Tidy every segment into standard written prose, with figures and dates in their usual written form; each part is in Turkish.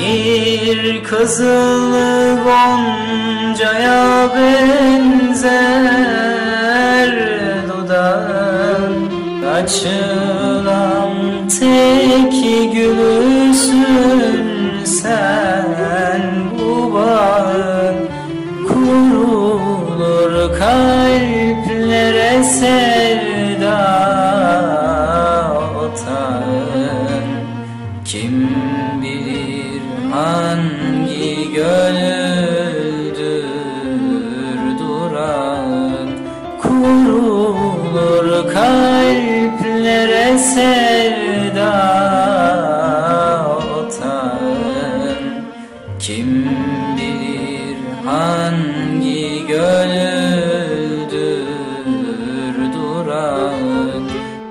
Bir kızıl goncaya benzer dudağın, açılan tek gülüsün sen bu bağın. Kurulur kalplere sevda otağın. Kim bilir hangi gönüldür durağın. Kurulur kalplere sevda otağın. Kim bilir hangi gönüldür durağın.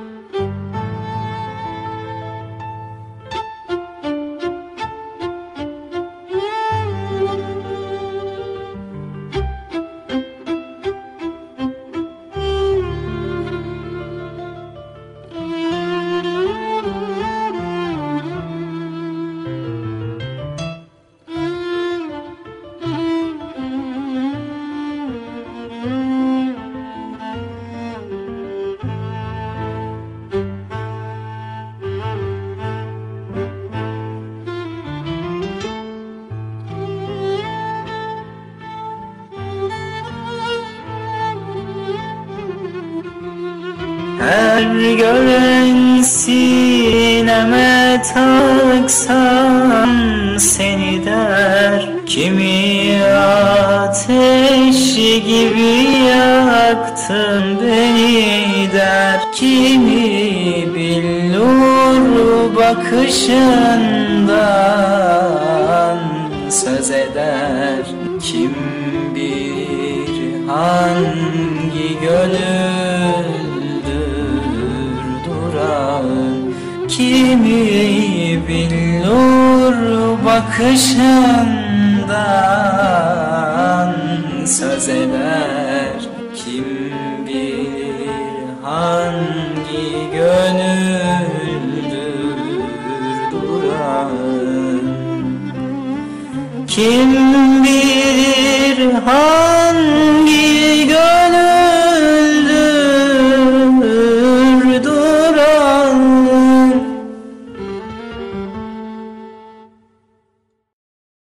Her gören sineme taksam seni der. Kimi ateş gibi yaktın beni der. Kimi billur bakışından söz eder. Kim bilir hangi gönül durağın. Kimi billur bakışından söz eder. Kim bilir hangi gönüldür durağın. Kim bilir hangi gönül